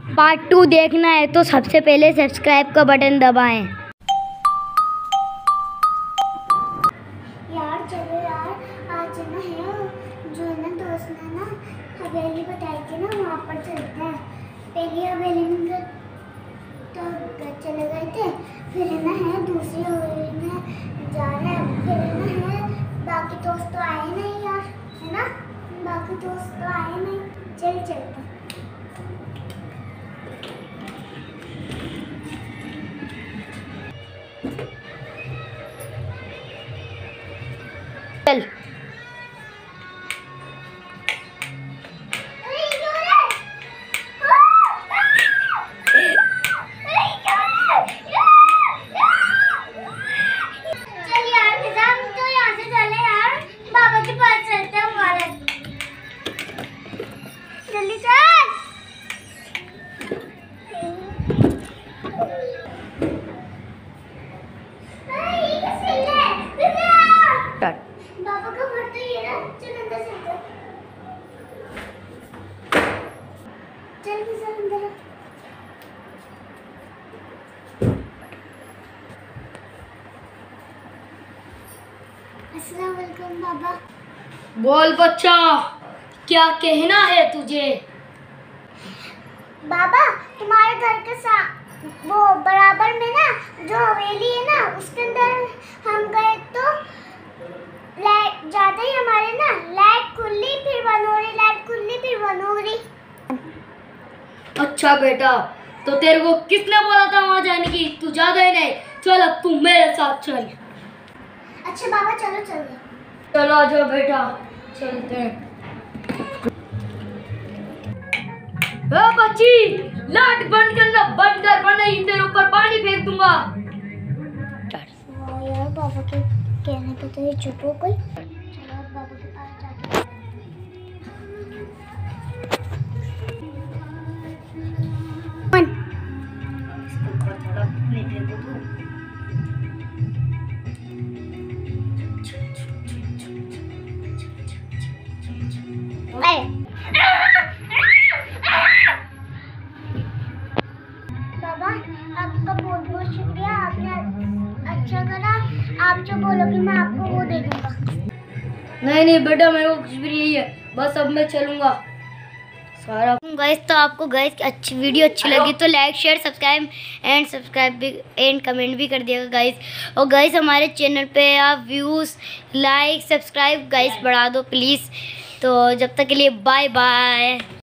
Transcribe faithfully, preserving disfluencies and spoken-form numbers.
Part two देखना है तो सबसे पहले सब्सक्राइब का बटन दबाएं। यार चलो यार, आज ना है जो है ना दोस्त ने ना हवेली बताई थी ना, वहाँ पर चलते हैं। पहली हवेली में तो चले गए थे, फिर है ना है दूसरी हवेली में जा रहे हैं। फिर है ना है बाकी दोस्त तो आए नहीं यार, है ना, बाकी दोस्त तो आए नहीं। चल चलते चल बाबा का घर तो ये ना, चल अंदर चलते हैं। चल किसान अंदर। अस्सलाम वालेकुम बाबा। बोल बच्चा, क्या कहना है तुझे? बाबा तुम्हारे घर के सा वो बराबर में ना जो हवेली है ना, उसके अंदर हम गए तो लाइट जाते ही हमारे ना लाइट खुली फिर बंद हो रही, लाइट खुली फिर बंद हो रही। अच्छा बेटा, तो तेरे को किसने बोला था वहाँ जाने की? तू ज्यादा ही नहीं, चल अब तू मेरे साथ चल। अच्छा बाबा चलो चलो। चलो आ जाओ बेटा, चलते हैं। ए बच्ची, लाइट बंद करना, बंद कर वरना ही तेरे ऊपर पानी फेंक दूंगा। वाह यार, बाबा के कहने पे तो ये चुप हो गई। चलो अब बाबा के पास जाते हैं। बाबा आपका बहुत बहुत शुक्रिया, आपने अच्छा करा। आप जो बोलोगे मैं आपको वो दे दूंगा। नहीं नहीं बेटा, मेरे को कुछ भी नहीं है, बस अब मैं चलूंगा सारा। गाइस तो आपको गाइस अच्छी वीडियो अच्छी लगी तो like share subscribe and subscribe भी एंड कमेंट भी कर दिएगा गाइस। और गाइस हमारे चैनल पे आप व्यूज़ लाइक सब्सक्राइब गाइस बढ़ा दो प्लीज़। तो जब तक के लिए बाय बाय।